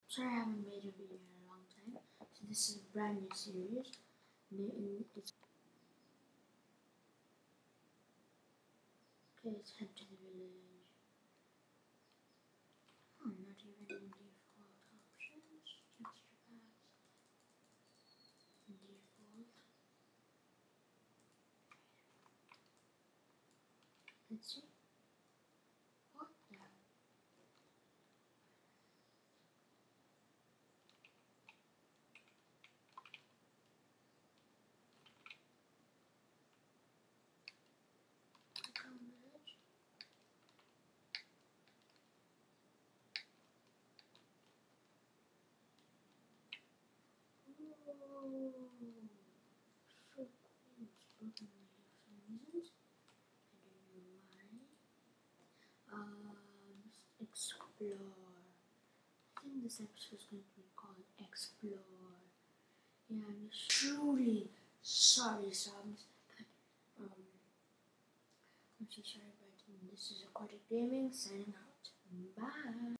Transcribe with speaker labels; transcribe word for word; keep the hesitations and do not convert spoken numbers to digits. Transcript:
Speaker 1: Sorry I haven't made a video in a long time. So this is a brand new series. It's okay, let's head to the village. Oh, not even in default options. Texture packs. Default. Let's see. What the? Village. Oh, so cool. It's broken away for some reasons. I don't know why. Um, explore. I think this episode is going to be called Explore. Yeah, I'm truly sorry, subs, but um, I'm so sorry, but this is Aquatic Gaming signing out. Bye.